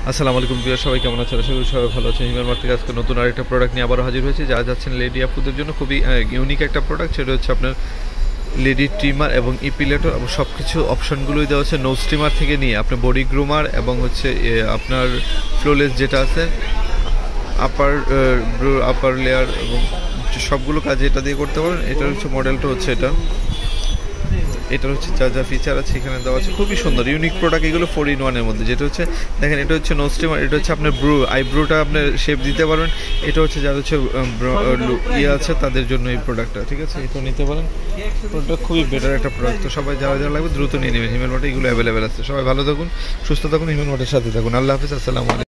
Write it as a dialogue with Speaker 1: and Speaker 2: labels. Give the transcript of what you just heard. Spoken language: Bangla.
Speaker 1: আসসালামু আলাইকুম প্রিয় সবাই, কেমন আছেন? আশা করি সবাই ভালো আছেন। হিমেল মার্কেট আজকে নতুন আরেকটা প্রোডাক্ট নিয়ে আবারও হাজির হয়েছে। যা যাচ্ছেন লেডি আপুদের জন্য খুবই ইউনিক একটা প্রোডাক্ট। সেটা হচ্ছে আপনার লেডি ট্রিমার এবং ইপিলেটর এবং সব কিছু অপশনগুলোই দেওয়া হচ্ছে। নো স্ট্রিমার থেকে নিয়ে আপনার বডি গ্রুমার এবং হচ্ছে আপনার ফ্লোলেস যেটা আছে আপার লেয়ার এবং সবগুলো কাজ এটা দিয়ে করতে পারেন। এটার হচ্ছে মডেলটা হচ্ছে এটার হচ্ছে যা যা ফিচার আছে এখানে দেওয়া আছে। খুবই সুন্দর ইউনিক প্রোডাক্ট এগুলো 4-in-1 এর মধ্যে। যেটা হচ্ছে দেখেন, এটা হচ্ছে নো স্টিমার, এটা হচ্ছে আপনার আইব্রোটা আপনার শেপ দিতে পারবেন। এটা হচ্ছে যাদের হচ্ছে আছে তাদের জন্য এই প্রোডাক্টটা, ঠিক আছে? এটা নিতে পারেন। প্রোডাক্ট খুবই বেটার একটা প্রোডাক্ট। তো সবাই যারা যারা লাগবে দ্রুত নিয়ে নেবেন। হিমেল মার্টে এগুলো অ্যাভেলেবেল আছে। সবাই ভালো থাকুন, সুস্থ থাকুন, হিমেল মার্টের সাথে থাকুন। আল্লাহ হাফিজ, আসসালামু আলাইকুম।